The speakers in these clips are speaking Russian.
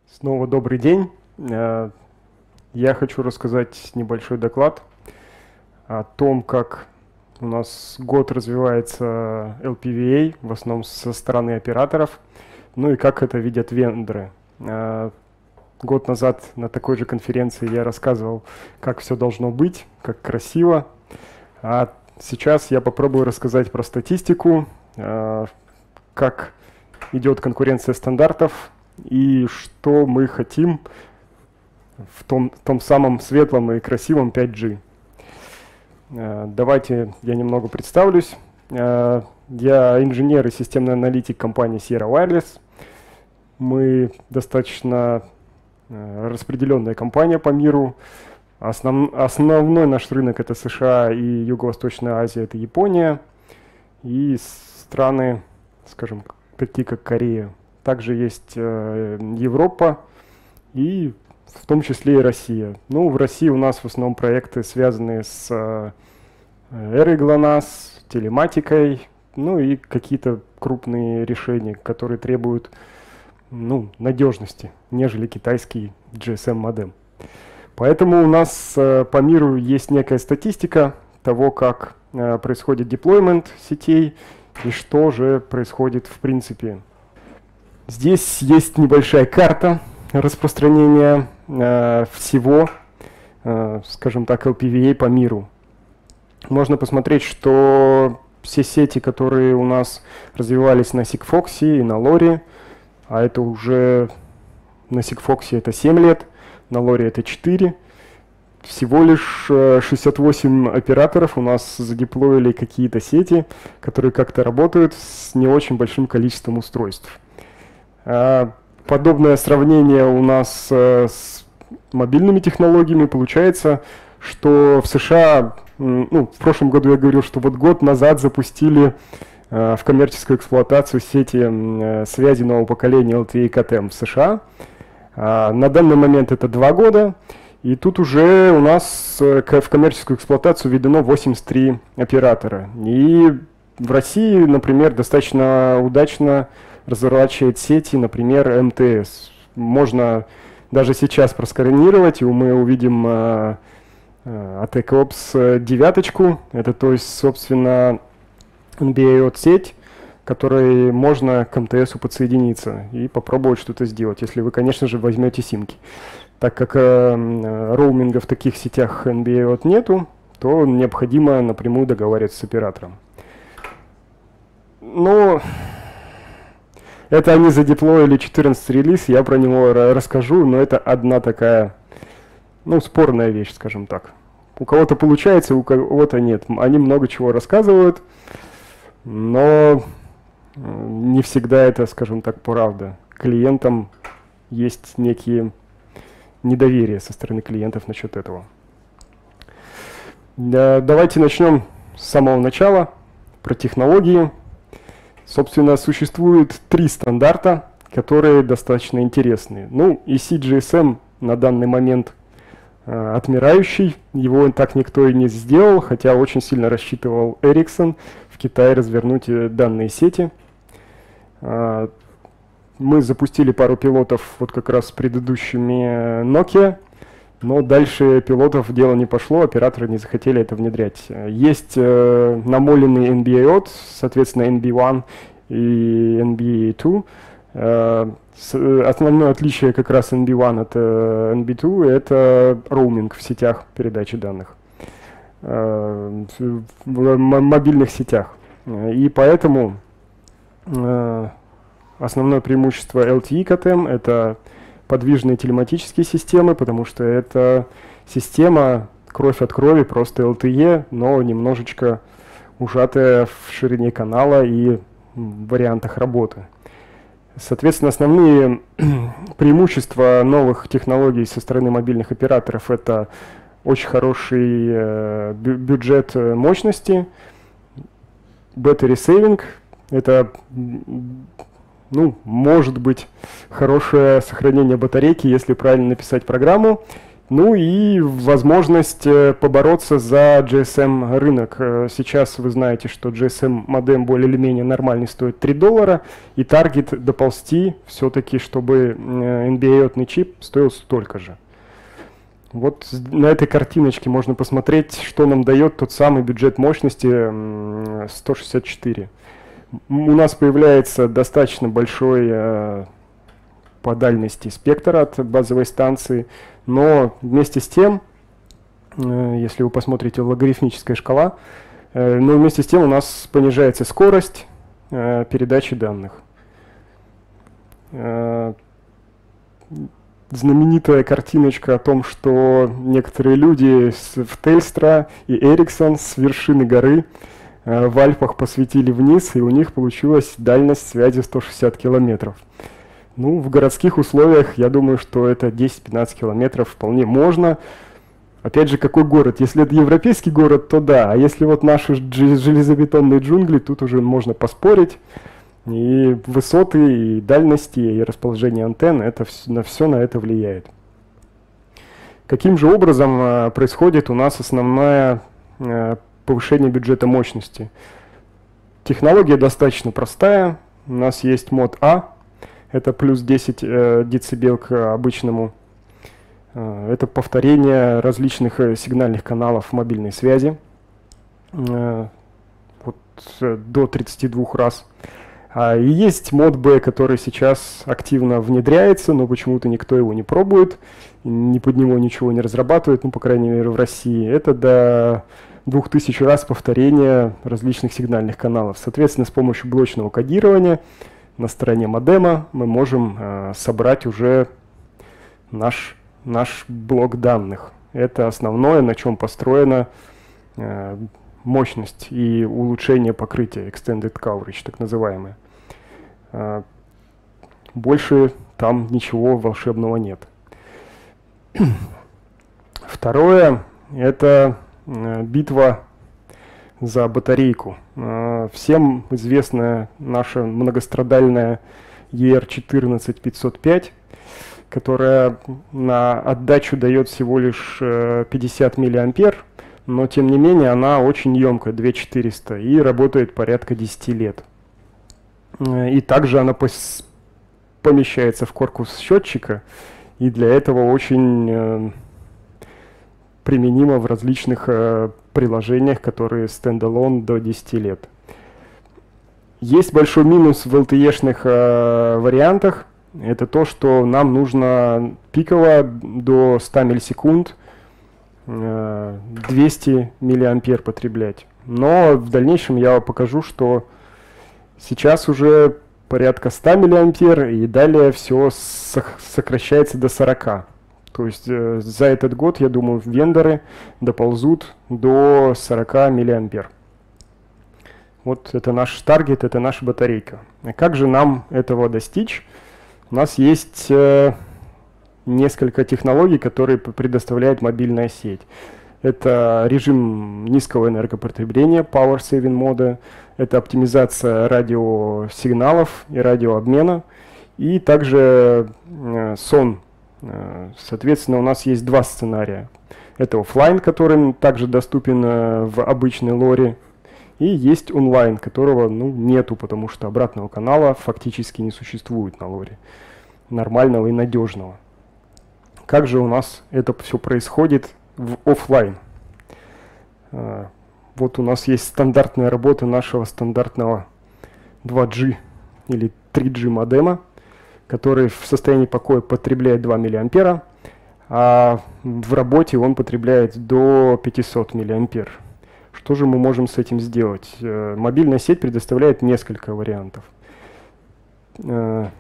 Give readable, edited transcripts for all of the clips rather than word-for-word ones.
Снова добрый день. Я хочу рассказать небольшой доклад о том, как у нас год развивается LPVA, в основном со стороны операторов, ну и как это видят вендоры. Год назад на такой же конференции я рассказывал, как все должно быть, как красиво. А сейчас я попробую рассказать про статистику, как идет конкуренция стандартов и что мы хотим в том самом светлом и красивом 5G. Давайте я немного представлюсь. Я инженер и системный аналитик компании Sierra Wireless. Мы достаточно распределенная компания по миру. Основной наш рынок — это США и Юго-Восточная Азия, это Япония. И страны, скажем, такие как Корея. Также есть Европа и в том числе и Россия. Ну, в России у нас в основном проекты, связанные с эрой GLONASS, телематикой, ну и какие-то крупные решения, которые требуют надежности, нежели китайский GSM-модем. Поэтому у нас по миру есть некая статистика того, как происходит деплоймент сетей и что же происходит в принципе. Здесь есть небольшая карта распространения всего, скажем так, LPVA по миру. Можно посмотреть, что все сети, которые у нас развивались на Sigfox и на LoRa, а это уже на Sigfox это 7 лет, на LoRa это 4, всего лишь 68 операторов у нас задеплоили какие-то сети, которые как-то работают с не очень большим количеством устройств. Подобное сравнение у нас с мобильными технологиями. Получается, что в США, в прошлом году я говорил, что вот год назад запустили в коммерческую эксплуатацию сети связи нового поколения LTE KTM в США. На данный момент это 2 года. И тут уже у нас в коммерческую эксплуатацию введено 83 оператора. И в России, например, достаточно удачно разворачивает сети, например, МТС. Можно даже сейчас просканировать, и мы увидим ATEC Ops 9. Это, то есть, собственно, NB-IoT сеть, которой можно к МТСу подсоединиться и попробовать что-то сделать, если вы, конечно же, возьмете симки. Так как роуминга в таких сетях NB-IoT нету, то необходимо напрямую договариваться с оператором. Но это они задеплоили 14 релиз, я про него расскажу, но это одна такая, спорная вещь, скажем так. У кого-то получается, у кого-то нет. Они много чего рассказывают, но не всегда это, скажем так, правда. Клиентам есть некие недоверия со стороны клиентов насчет этого. Давайте начнем с самого начала, про технологии. Собственно, существует 3 стандарта, которые достаточно интересные. И CGSM на данный момент отмирающий, его так никто и не сделал, хотя очень сильно рассчитывал Ericsson в Китае развернуть данные сети. Мы запустили пару пилотов вот как раз с предыдущими Nokia, но дальше пилотов дело не пошло, операторы не захотели это внедрять. Есть намоленный NB-IoT, соответственно NB1 и NB2. Основное отличие как раз NB1 от NB2 — это роуминг в сетях передачи данных, в мобильных сетях. И поэтому основное преимущество LTE KTM — это подвижные телематические системы, потому что это система кровь от крови, просто LTE, но немножечко ужатая в ширине канала и в вариантах работы. Соответственно, основные преимущества новых технологий со стороны мобильных операторов — это очень хороший бюджет мощности, battery saving, это может быть хорошее сохранение батарейки, если правильно написать программу. Ну и возможность побороться за GSM рынок. Сейчас вы знаете, что GSM модем более или менее нормальный стоит $3, и таргет доползти все-таки, чтобы NB-IoT чип стоил столько же. Вот на этой картиночке можно посмотреть, что нам дает тот самый бюджет мощности 164. У нас появляется достаточно большой по дальности спектр от базовой станции, но вместе с тем, если вы посмотрите логарифмическая шкала, но вместе с тем у нас понижается скорость передачи данных. Знаменитая картиночка о том, что некоторые люди в Тельстра и Ericsson с вершины горы в Альпах посветили вниз, и у них получилась дальность связи 160 километров. Ну, в городских условиях, я думаю, что это 10-15 километров вполне можно. Опять же, какой город? Если это европейский город, то да. А если вот наши железобетонные джунгли, тут уже можно поспорить. И высоты, и дальности, и расположение антенн, это все на это влияет. Каким же образом происходит у нас основное повышение бюджета мощности? Технология достаточно простая. У нас есть мод А. Это плюс 10 дБ к обычному. Это повторение различных сигнальных каналов мобильной связи. Вот, до 32 раз. И есть мод Б, который сейчас активно внедряется, но почему-то никто его не пробует, ни под него ничего не разрабатывает, ну, по крайней мере, в России. Это до 2000 раз повторения различных сигнальных каналов. Соответственно, с помощью блочного кодирования на стороне модема мы можем собрать уже наш блок данных. Это основное, на чем построена мощность и улучшение покрытия, Extended Coverage, так называемое. Больше там ничего волшебного нет. Второе – это битва за батарейку. Всем известная наша многострадальная ER14505, которая на отдачу дает всего лишь 50 мА, но тем не менее она очень емкая, 2400, и работает порядка 10 лет. И также она помещается в корпус счетчика, и для этого очень применима в различных приложениях, которые стендалон до 10 лет. Есть большой минус в LTE-шных вариантах. Это то, что нам нужно пиково до 100 миллисекунд 200 миллиампер потреблять. Но в дальнейшем я вам покажу, что сейчас уже порядка 100 миллиампер, и далее все сокращается до 40. То есть за этот год, я думаю, вендоры доползут до 40 миллиампер. Вот это наш таргет, это наша батарейка. А как же нам этого достичь? У нас есть несколько технологий, которые предоставляет мобильная сеть. Это режим низкого энергопотребления, Power Saving мода, это оптимизация радиосигналов и радиообмена, и также сон. Соответственно, у нас есть два сценария. Это офлайн, который также доступен в обычной лоре, и есть онлайн, которого нету, потому что обратного канала фактически не существует на лоре, нормального и надежного. Как же у нас это все происходит в офлайн? Вот у нас есть стандартная работа нашего стандартного 2G или 3G модема, который в состоянии покоя потребляет 2 мА, а в работе он потребляет до 500 мА. Что же мы можем с этим сделать? Мобильная сеть предоставляет несколько вариантов. Это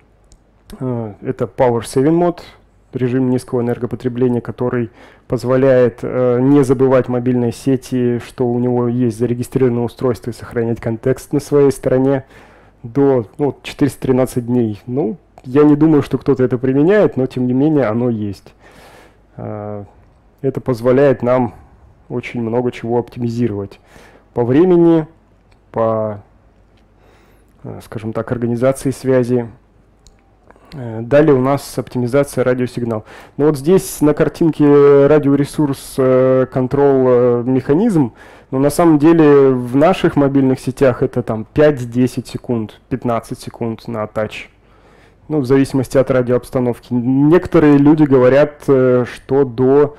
Power Saving Mode, режим низкого энергопотребления, который позволяет не забывать мобильной сети, что у него есть зарегистрированное устройство, и сохранять контекст на своей стороне до 413 дней. Ну, я не думаю, что кто-то это применяет, но тем не менее оно есть. Это позволяет нам очень много чего оптимизировать по времени, по, скажем так, организации связи. Далее у нас оптимизация радиосигнал. Ну вот здесь на картинке радиоресурс control механизм, но на самом деле в наших мобильных сетях это там 5-10 секунд, 15 секунд на тач. Ну, в зависимости от радиообстановки. Некоторые люди говорят, что до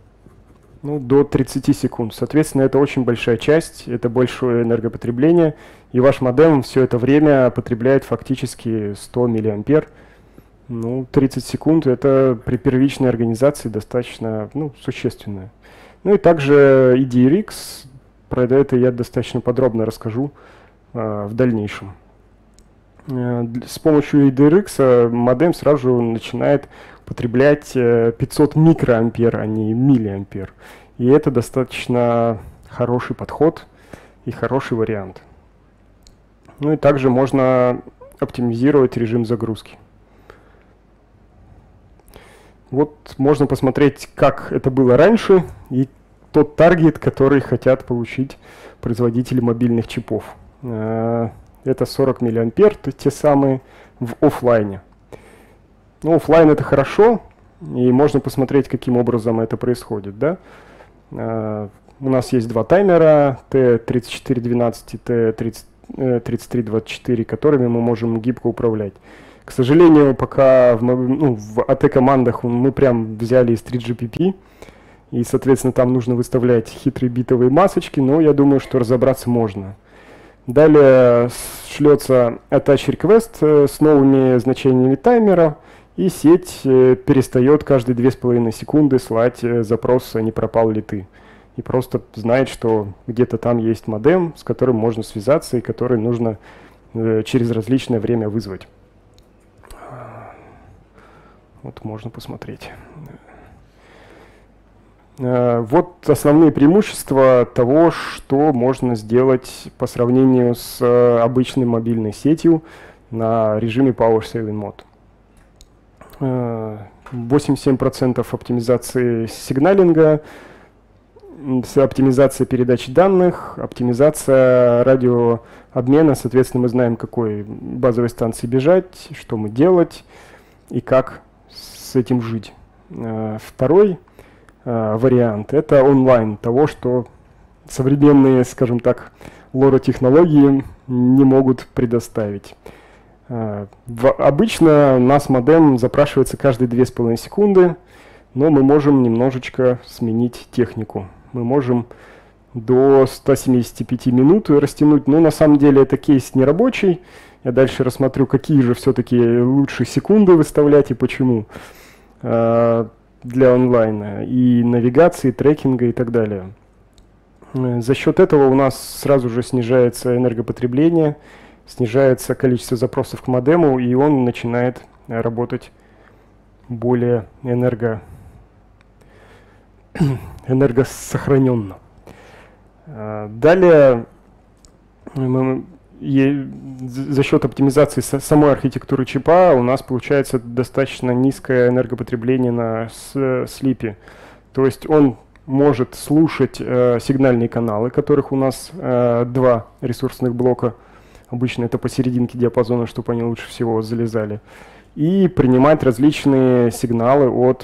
30 секунд. Соответственно, это очень большая часть, это большое энергопотребление, и ваш модем все это время потребляет фактически 100 миллиампер. Ну, 30 секунд это при первичной организации достаточно существенно. Ну и также EDRX, про это я достаточно подробно расскажу в дальнейшем. С помощью EDRX модем сразу же начинает потреблять 500 микроампер, а не миллиампер. И это достаточно хороший подход и хороший вариант. Ну и также можно оптимизировать режим загрузки. Вот можно посмотреть, как это было раньше, и тот таргет, который хотят получить производители мобильных чипов. Это 40 миллиампер, те самые в офлайне. Ну, офлайн это хорошо, и можно посмотреть, каким образом это происходит. Да? У нас есть два таймера, T3412 и T3324, которыми мы можем гибко управлять. К сожалению, пока в AT-командах мы прям взяли из 3GPP, и, соответственно, там нужно выставлять хитрые битовые масочки, но я думаю, что разобраться можно. Далее шлется attach request с новыми значениями таймера, и сеть перестает каждые 2,5 секунды слать запрос, не пропал ли ты. И просто знает, что где-то там есть модем, с которым можно связаться и который нужно через различное время вызвать. Вот можно посмотреть. Вот основные преимущества того, что можно сделать по сравнению с обычной мобильной сетью на режиме Power Saving Mode. 87% оптимизации сигналинга, оптимизация передачи данных, оптимизация радиообмена. Соответственно, мы знаем, какой базовой станции бежать, что мы делать и как с этим жить. Второй вариант — это онлайн того, что современные, скажем так, лоро-технологии не могут предоставить. Обычно у нас модем запрашивается каждые 2,5 секунды, но мы можем немножечко сменить технику. Мы можем до 175 минут растянуть, но на самом деле это кейс нерабочий. Я дальше рассмотрю, какие же все-таки лучше секунды выставлять и почему для онлайна, и навигации, и трекинга и так далее. За счет этого у нас сразу же снижается энергопотребление, снижается количество запросов к модему, и он начинает работать более энергосохраненно. Далее за счет оптимизации самой архитектуры чипа у нас получается достаточно низкое энергопотребление на слипе. То есть он может слушать сигнальные каналы, которых у нас два ресурсных блока. Обычно это посерединке диапазона, чтобы они лучше всего залезали. И принимать различные сигналы от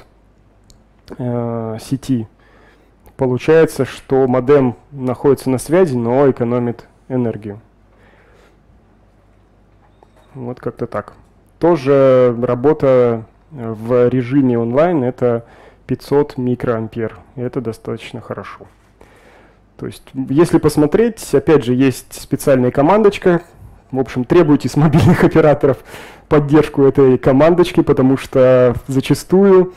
сети. Получается, что модем находится на связи, но экономит энергию. Вот как-то так. Тоже работа в режиме онлайн — это 500 микроампер. И это достаточно хорошо. То есть, если посмотреть, опять же, есть специальная командочка. В общем, требуйте с мобильных операторов поддержку этой командочки, потому что зачастую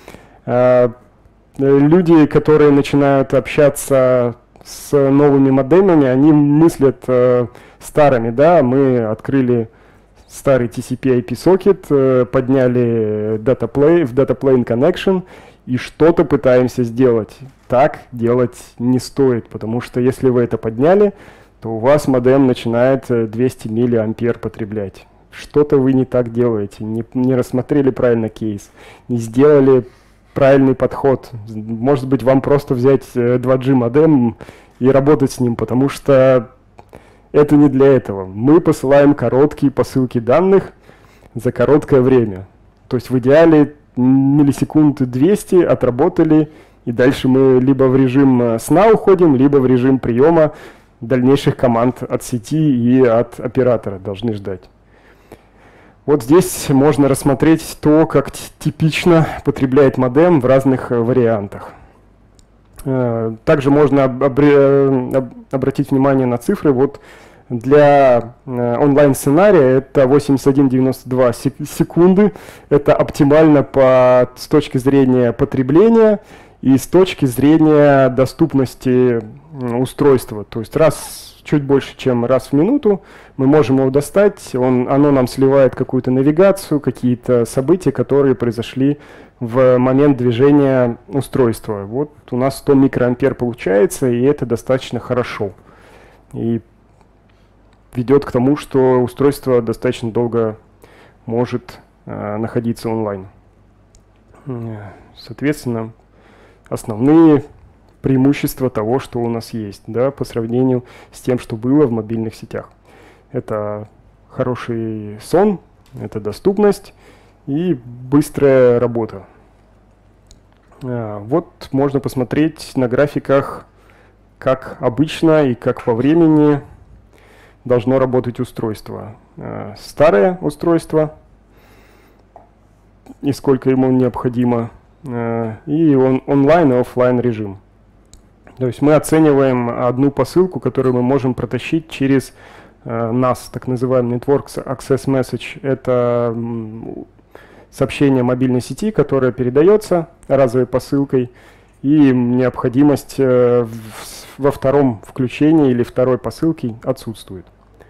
люди, которые начинают общаться с новыми модемами, они мыслят старыми. Да? Мы открыли старый TCP/IP сокет, подняли в Data Plane Connection и что-то пытаемся сделать. Так делать не стоит, потому что если вы это подняли, то у вас модем начинает 200 миллиампер потреблять. Что-то вы не так делаете, не рассмотрели правильно кейс, не сделали правильный подход. Может быть, вам просто взять 2G модем и работать с ним, потому что это не для этого. Мы посылаем короткие посылки данных за короткое время. То есть в идеале миллисекунды 200 отработали, и дальше мы либо в режим сна уходим, либо в режим приема дальнейших команд от сети и от оператора должны ждать. Вот здесь можно рассмотреть то, как типично потребляет модем в разных вариантах. Также можно обратить внимание на цифры. Вот для онлайн-сценария это 81,92 секунды. Это оптимально с точки зрения потребления и с точки зрения доступности устройства. То есть чуть больше, чем раз в минуту мы можем его достать. Оно нам сливает какую-то навигацию, какие-то события, которые произошли в момент движения устройства. Вот у нас 100 микроампер получается, и это достаточно хорошо. И ведет к тому, что устройство достаточно долго может находиться онлайн. Соответственно, основные преимущества того, что у нас есть, да, по сравнению с тем, что было в мобильных сетях. Это хороший сон, это доступность и быстрая работа. Вот можно посмотреть на графиках, как обычно и как по времени должно работать устройство. Старое устройство и сколько ему необходимо, и онлайн и офлайн режим. То есть мы оцениваем одну посылку, которую мы можем протащить через NAS, так называемый Network Access Message. Это сообщение мобильной сети, которое передается разовой посылкой, и необходимость во втором включении или второй посылке отсутствует.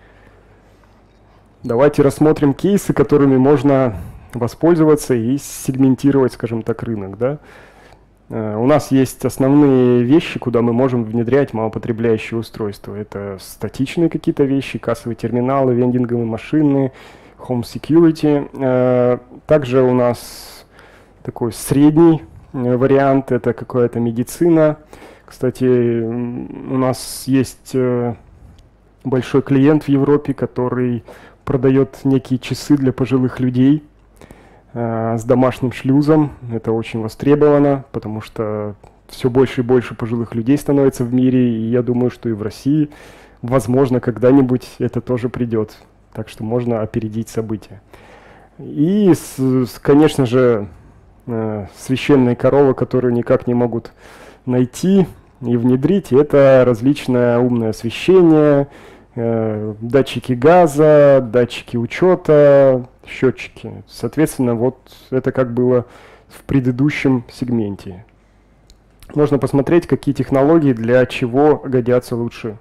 Давайте рассмотрим кейсы, которыми можно воспользоваться и сегментировать, скажем так, рынок. Да? У нас есть основные вещи, куда мы можем внедрять малопотребляющие устройства. Это статичные какие-то вещи, кассовые терминалы, вендинговые машины, home security. Также у нас такой средний вариант, это какая-то медицина. Кстати, у нас есть большой клиент в Европе, который продает некие часы для пожилых людей с домашним шлюзом. Это очень востребовано, потому что все больше и больше пожилых людей становится в мире, и я думаю, что и в России, возможно, когда-нибудь это тоже придет. Так что можно опередить события. И, конечно же, священные коровы, которые никак не могут найти и внедрить, это различное умное освещение, датчики газа, датчики учета, счетчики. Соответственно, вот это как было в предыдущем сегменте. Можно посмотреть, какие технологии для чего годятся лучше.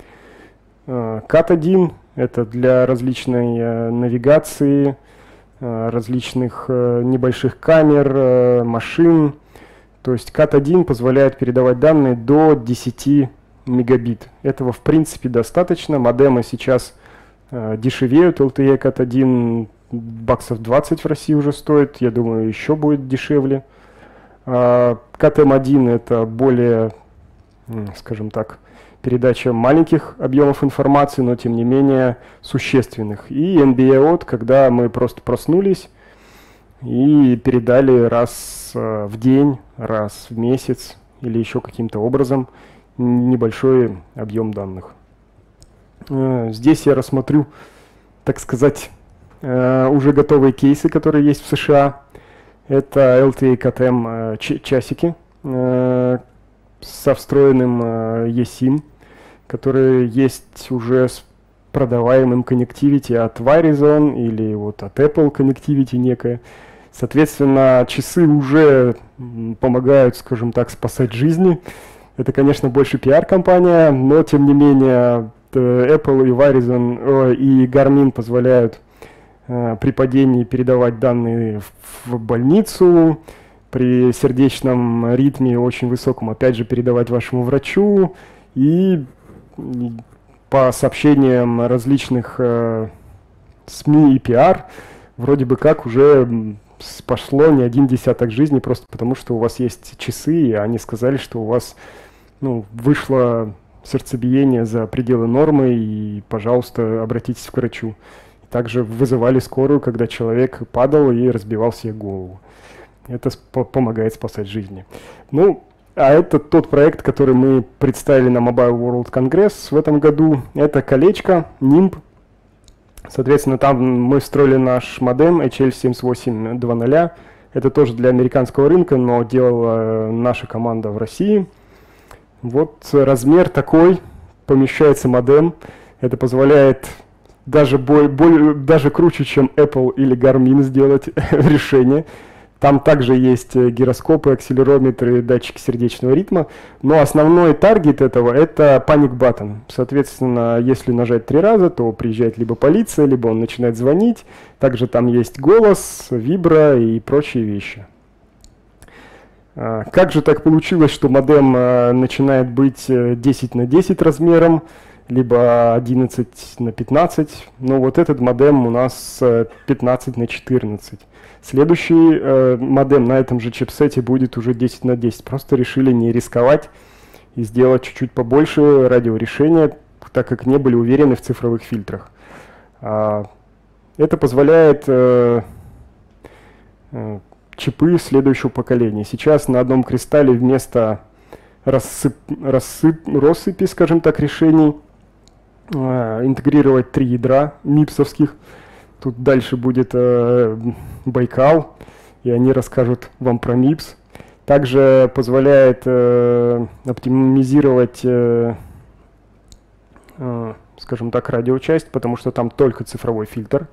CAT1 – это для различной навигации, различных небольших камер, машин. То есть CAT1 позволяет передавать данные до 10 мегабит. Этого в принципе достаточно. Модемы сейчас дешевеют. LTE CAT1 баксов 20 в России уже стоит. Я думаю, еще будет дешевле. CAT-M1 это более, скажем так, передача маленьких объемов информации, но тем не менее существенных. И NB-IoT, когда мы просто проснулись и передали раз в день, раз в месяц или еще каким-то образом небольшой объем данных. Здесь я рассмотрю, так сказать, уже готовые кейсы, которые есть в США. Это LTE CAT-M часики со встроенным eSIM, которые есть уже с продаваемым connectivity от Verizon или вот от Apple connectivity некое. Соответственно, часы уже помогают, скажем так, спасать жизни. Это, конечно, больше пиар-компания, но тем не менее Apple и Verizon и Garmin позволяют при падении передавать данные в больницу, при сердечном ритме очень высоком, опять же, передавать вашему врачу, и по сообщениям различных СМИ и пиар, вроде бы как уже спасло не один десяток жизней, просто потому что у вас есть часы, и они сказали, что у вас вышло сердцебиение за пределы нормы, и, пожалуйста, обратитесь к врачу. также вызывали скорую, когда человек падал и разбивал себе голову. Это помогает спасать жизни. Ну, а это тот проект, который мы представили на Mobile World Congress в этом году. Это колечко NIMB. Соответственно, там мы встроили наш модем HL7820. Это тоже для американского рынка, но делала наша команда в России. Вот размер такой, помещается модем. Это позволяет даже круче, чем Apple или Garmin сделать решение. Там также есть гироскопы, акселерометры, датчики сердечного ритма. Но основной таргет этого — это panic button. Соответственно, если нажать 3 раза, то приезжает либо полиция, либо он начинает звонить. Также там есть голос, вибро и прочие вещи. Как же так получилось, что модем начинает быть 10 на 10 размером, либо 11 на 15? Ну вот этот модем у нас 15 на 14. Следующий модем на этом же чипсете будет уже 10 на 10. Просто решили не рисковать и сделать чуть-чуть побольше радиорешения, так как не были уверены в цифровых фильтрах. Это позволяет чипы следующего поколения. Сейчас на одном кристалле вместо россыпи, скажем так, решений интегрировать 3 ядра мипсовских. Тут дальше будет Байкал, и они расскажут вам про MIPS. Также позволяет оптимизировать, скажем так, радиочасть, потому что там только цифровой фильтр.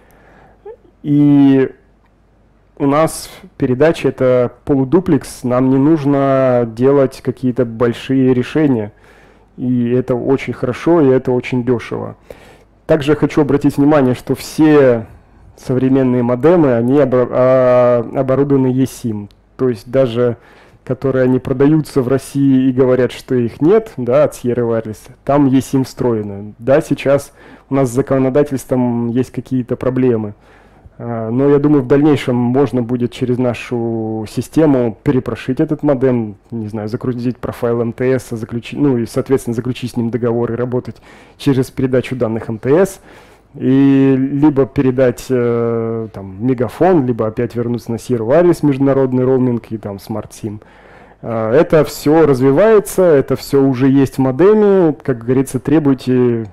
И у нас передача — это полудуплекс, нам не нужно делать какие-то большие решения. И это очень хорошо, и это очень дешево. Также хочу обратить внимание, что все современные модемы, они оборудованы eSIM. То есть даже, которые они продаются в России и говорят, что их нет, да, от Sierra Wireless, там eSIM встроено. Да, сейчас у нас с законодательством есть какие-то проблемы. Но я думаю, в дальнейшем можно будет через нашу систему перепрошить этот модем, не знаю, загрузить профайл МТС, ну и, соответственно, заключить с ним договор и работать через передачу данных МТС, и либо передать там мегафон, либо опять вернуться на Sierra Wireless, международный роуминг и там Smart SIM. Это все развивается, это все уже есть в модеме, как говорится, требуйте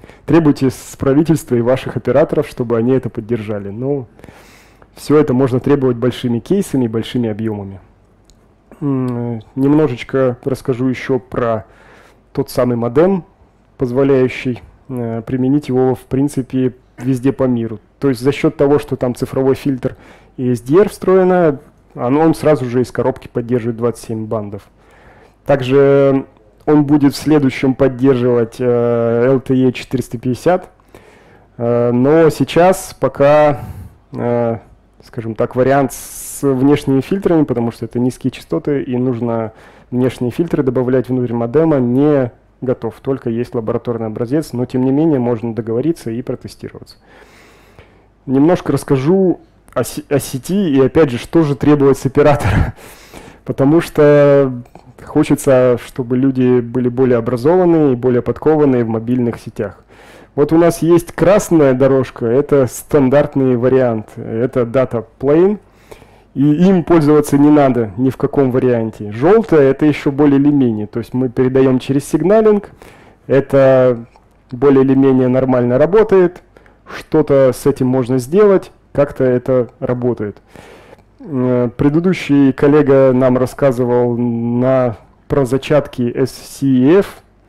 с правительства и ваших операторов, чтобы они это поддержали. Но все это можно требовать большими кейсами, большими объемами. Немножечко расскажу еще про тот самый модем, позволяющий применить его, в принципе, везде по миру. То есть за счет того, что там цифровой фильтр и SDR встроено, он сразу же из коробки поддерживает 27 бандов. Также он будет в следующем поддерживать LTE 450, но сейчас пока, скажем так, вариант с внешними фильтрами, потому что это низкие частоты и нужно внешние фильтры добавлять внутрь модема, не готов. Только есть лабораторный образец, но тем не менее можно договориться и протестироваться. Немножко расскажу о сети и опять же, что же требует с оператора, потому что хочется, чтобы люди были более образованные и более подкованные в мобильных сетях. Вот у нас есть красная дорожка, это стандартный вариант, это Data Plane, и им пользоваться не надо ни в каком варианте. Желтая — это еще более или менее, то есть мы передаем через сигналинг, это более или менее нормально работает, что-то с этим можно сделать, как-то это работает. Предыдущий коллега нам рассказывал про зачатки SCEF,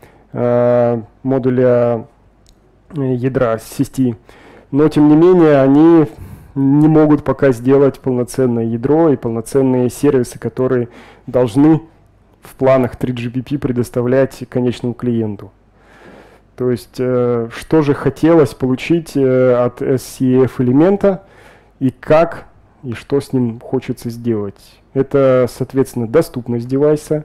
модуля ядра сети, но тем не менее они не могут пока сделать полноценное ядро и полноценные сервисы, которые должны в планах 3GPP предоставлять конечному клиенту. То есть, что же хотелось получить от SCEF элемента и как и что с ним хочется сделать. Это, соответственно, доступность девайса,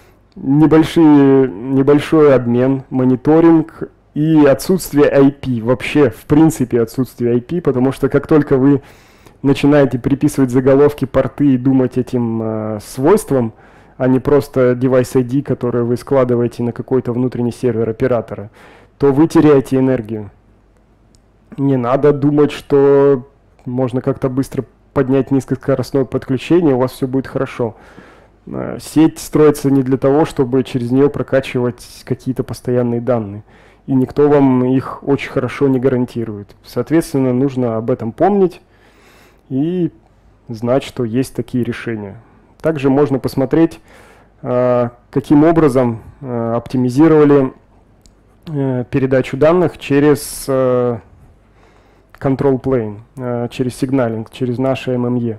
небольшой обмен, мониторинг и отсутствие IP. Вообще, в принципе, отсутствие IP, потому что как только вы начинаете приписывать заголовки, порты и думать этим свойством, а не просто девайс ID, который вы складываете на какой-то внутренний сервер оператора, то вы теряете энергию. Не надо думать, что можно как-то быстро поднять низкоскоростное подключение, у вас все будет хорошо. Сеть строится не для того, чтобы через нее прокачивать какие-то постоянные данные. И никто вам их очень хорошо не гарантирует. Соответственно, нужно об этом помнить и знать, что есть такие решения. Также можно посмотреть, каким образом оптимизировали передачу данных через control plane, через сигналинг, через наше MME.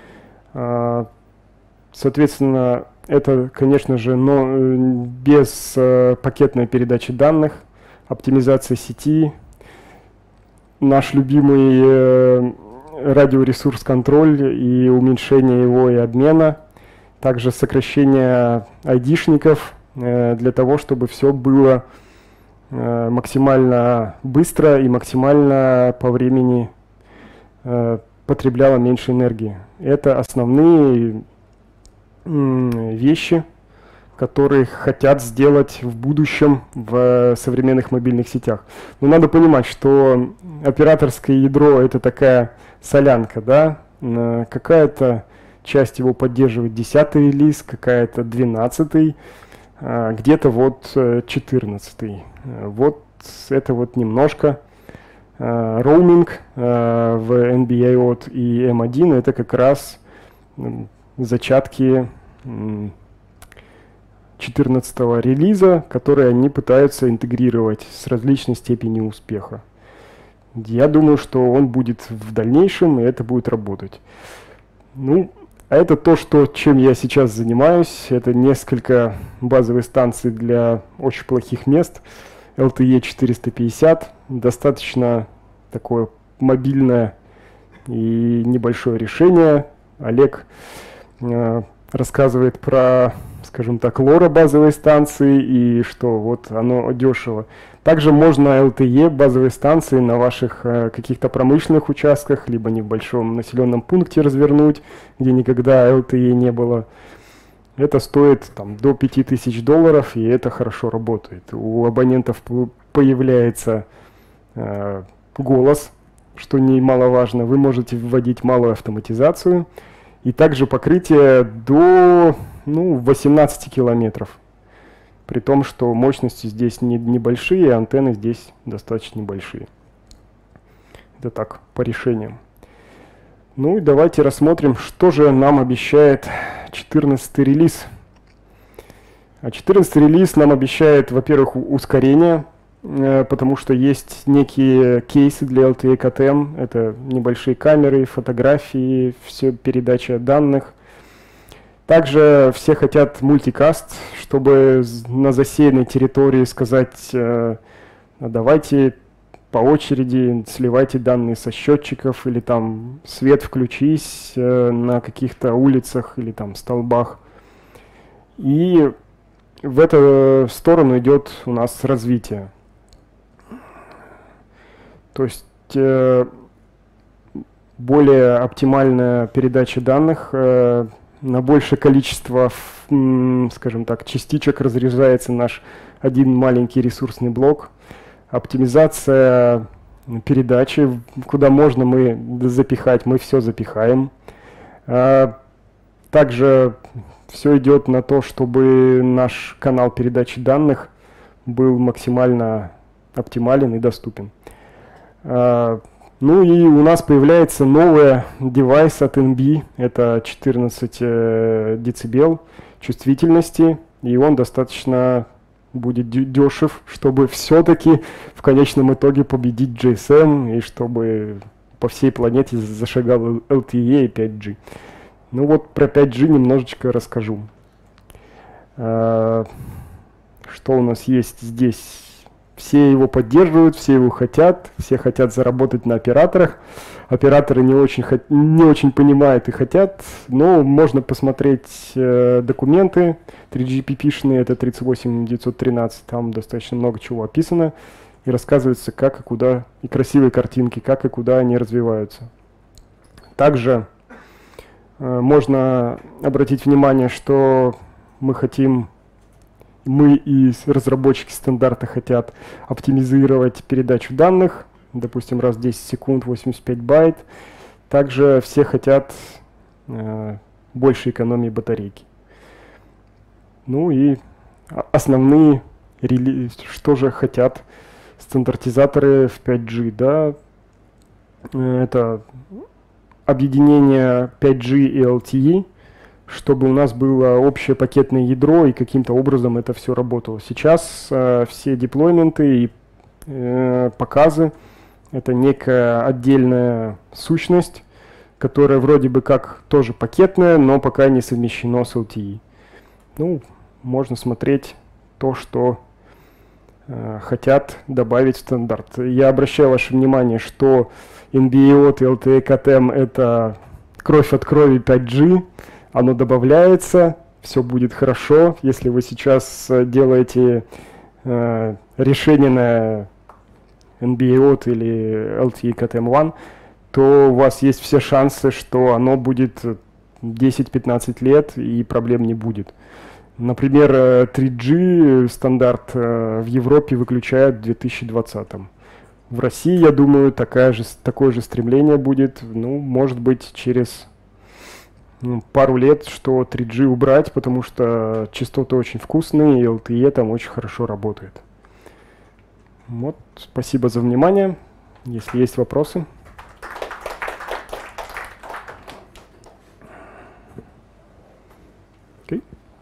Соответственно, это, конечно же, но без пакетной передачи данных, оптимизация сети, наш любимый радиоресурс контроль и уменьшение его и обмена, также сокращение айдишников для того, чтобы все было максимально быстро и максимально по времени потребляло меньше энергии. Это основные вещи, которые хотят сделать в будущем в современных мобильных сетях. Но надо понимать, что операторское ядро — это такая солянка, да? Какая-то часть его поддерживает 10-й релиз, какая-то 12-й, где-то вот 14-й. Вот это вот немножко. Роуминг в NB-IoT и M1 — это как раз зачатки 14-го релиза, которые они пытаются интегрировать с различной степенью успеха. Я думаю, что он будет в дальнейшем, и это будет работать. Ну, а это то, чем я сейчас занимаюсь. Это несколько базовых станций для очень плохих мест. LTE 450. Достаточно такое мобильное и небольшое решение. Олег рассказывает про, скажем так, лора базовой станции и что вот оно дешево. Также можно LTE базовые станции на ваших каких-то промышленных участках, либо небольшом населенном пункте развернуть, где никогда LTE не было. Это стоит там до $5000, и это хорошо работает. У абонентов появляется голос, что немаловажно. Вы можете вводить малую автоматизацию. И также покрытие до 18 километров. При том, что мощности здесь небольшие, а антенны здесь достаточно небольшие. Это так, по решениям. Ну и давайте рассмотрим, что же нам обещает 14-й релиз. А 14-й релиз нам обещает, во-первых, ускорение, потому что есть некие кейсы для LTE KTM. Это небольшие камеры, фотографии, все передача данных. Также все хотят мультикаст, чтобы на засеянной территории сказать, давайте по очереди сливайте данные со счетчиков, или там свет включись на каких-то улицах или там столбах. И в эту сторону идет у нас развитие. То есть более оптимальная передача данных, на большее количество, скажем так, частичек разряжается наш один маленький ресурсный блок. Оптимизация передачи, куда можно мы запихать, мы все запихаем. Также все идет на то, чтобы наш канал передачи данных был максимально оптимален и доступен. Ну и у нас появляется новый девайс от NB, это 14 децибел чувствительности, и он достаточно будет дешев, чтобы все-таки в конечном итоге победить GSM и чтобы по всей планете зашагал LTE и 5G. Ну вот про 5G немножечко расскажу. Что у нас есть здесь? Все его поддерживают, все его хотят, все хотят заработать на операторах. Операторы не очень понимают и хотят, но можно посмотреть документы 3GPP-шные, это 38913, там достаточно много чего описано, и рассказывается, как и куда, и красивые картинки, как и куда они развиваются. Также можно обратить внимание, что мы и разработчики стандарта хотят оптимизировать передачу данных допустим, раз в 10 секунд 85 байт. Также все хотят больше экономии батарейки. Ну и основные, что же хотят стандартизаторы в 5G, да, это объединение 5G и LTE, чтобы у нас было общее пакетное ядро и каким-то образом это все работало. Сейчас все деплойменты и показы — это некая отдельная сущность, которая вроде бы как тоже пакетная, но пока не совмещено с LTE. Ну, можно смотреть то, что хотят добавить в стандарт. Я обращаю ваше внимание, что NB-IoT и LTE Cat-M — это кровь от крови 5G, оно добавляется, все будет хорошо. Если вы сейчас делаете решение на NB-IoT или LTE Cat-M1, то у вас есть все шансы, что оно будет 10-15 лет и проблем не будет. Например, 3G стандарт в Европе выключают в 2020. В России, я думаю, такое же стремление будет, ну, может быть, через пару лет, что 3G убрать, потому что частоты очень вкусные, и LTE там очень хорошо работает. Вот, спасибо за внимание. Если есть вопросы. Okay.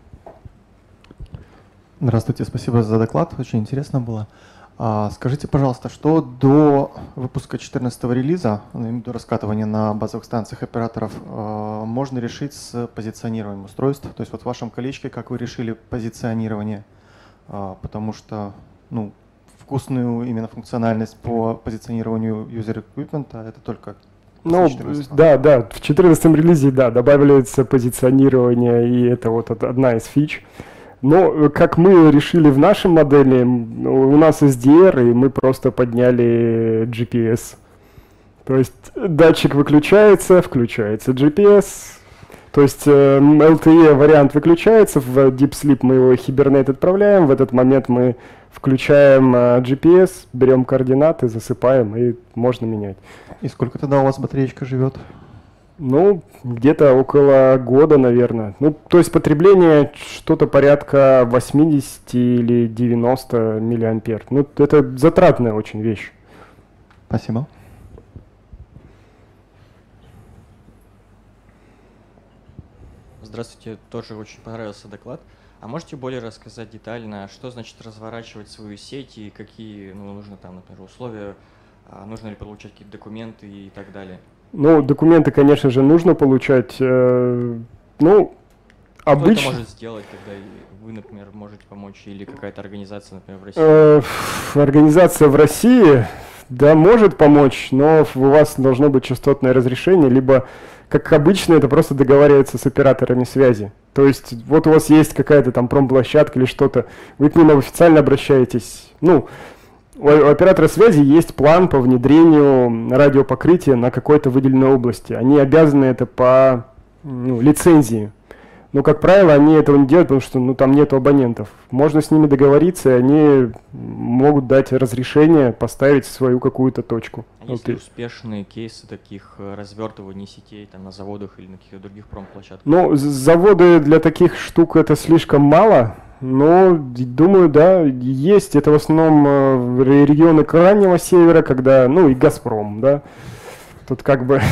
Здравствуйте, спасибо за доклад, очень интересно было. Скажите, пожалуйста, что до выпуска 14-го релиза, до раскатывания на базовых станциях операторов, можно решить с позиционированием устройств? То есть вот в вашем колечке, как вы решили позиционирование? Потому что, ну, вкусную именно функциональность по позиционированию user equipment, это только... Ну, да, в 14-м релизе, да, добавляется позиционирование, и это вот одна из фич. Но как мы решили в нашей модели, у нас SDR, и мы просто подняли GPS. То есть датчик выключается, включается GPS. То есть LTE вариант выключается, в Deep Sleep мы его Hibernate отправляем, в этот момент мы включаем GPS, берем координаты, засыпаем, и можно менять. И сколько тогда у вас батареечка живет? Ну, где-то около года, наверное. Ну, то есть потребление что-то порядка 80 или 90 миллиампер. Ну, это затратная очень вещь. Спасибо. Здравствуйте, тоже очень понравился доклад. А можете более рассказать детально, что значит разворачивать свою сеть и какие нужно там, например, условия, нужно ли получать какие-то документы и так далее? Ну, документы, конечно же, нужно получать. Ну, обычно... Кто это может сделать, когда вы, например, можете помочь, или какая-то организация, например, в России? Организация в России, да, может помочь, но у вас должно быть частотное разрешение, либо, как обычно, это просто договариваться с операторами связи. То есть вот у вас есть какая-то там промплощадка или что-то, вы к ним официально обращаетесь. Ну, у оператора связи есть план по внедрению радиопокрытия на какой-то выделенной области. Они обязаны это по лицензии. Но, как правило, они этого не делают, потому что там нет абонентов. Можно с ними договориться, и они могут дать разрешение поставить свою какую-то точку. А есть ли успешные кейсы таких развертываний сетей там, на заводах или на каких-то других промплощадках? Ну, заводы для таких штук это слишком мало. Но, думаю, да, есть. Это в основном регионы Крайнего Севера, когда, и Газпром, да. Тут как бы...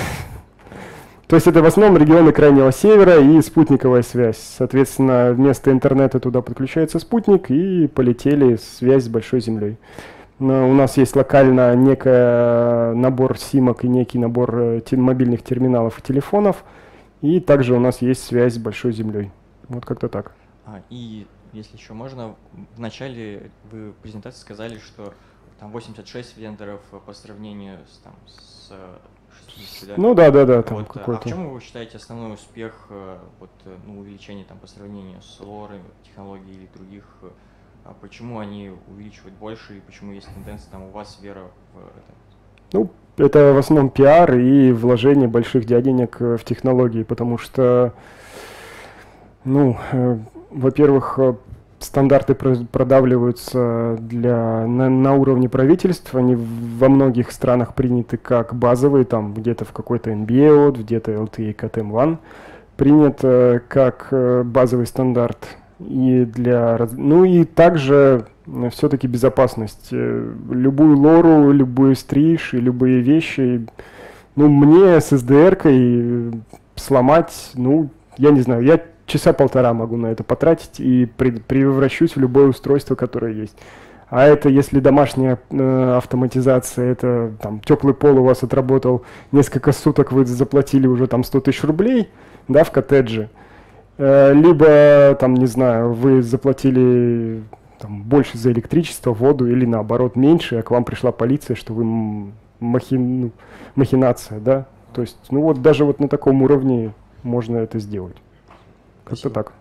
То есть это в основном регионы Крайнего Севера и спутниковая связь. Соответственно, вместо интернета туда подключается спутник, и полетели связь с Большой Землей. Но у нас есть локально некий набор симок и некий набор мобильных терминалов и телефонов. И также у нас есть связь с Большой Землей. Вот как-то так. И если еще можно, в начале вы в презентации сказали, что там 86 вендоров по сравнению с 60, да? Ну да. Там вот, какой-то. в чем вы считаете основной успех увеличения там, по сравнению с LoRa, технологий или других? Почему они увеличивают больше и почему есть тенденция там у вас вера в это? Ну, это в основном пиар и вложение больших денег в технологии, потому что, во-первых, стандарты продавливаются на уровне правительств. Они во многих странах приняты как базовые, там где-то в какой-то NBAOT, где-то LTE CAT-M1 принят как базовый стандарт. И ну и также все-таки безопасность. Любую лору, любую стриж и любые вещи, ну, мне с SDR-кой сломать, ну, я не знаю, я часа полтора могу на это потратить и превращусь в любое устройство, которое есть. А это если домашняя автоматизация, это там теплый пол у вас отработал несколько суток, вы заплатили уже там 100 тысяч рублей, да, в коттедже. Либо, там, не знаю, вы заплатили там, больше за электричество, воду или наоборот меньше, а к вам пришла полиция, что вы махинация, да. То есть, ну вот даже вот на таком уровне можно это сделать. Как-то так.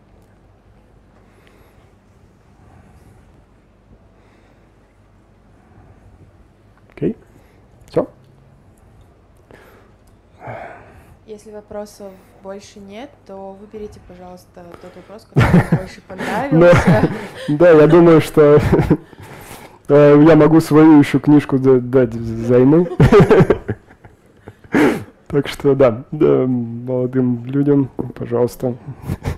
Окей. Все? Если вопросов больше нет, то выберите, пожалуйста, тот вопрос, который вам больше понравился. Да, я думаю, что я могу свою еще книжку дать взаймы. Так что да, молодым людям, пожалуйста.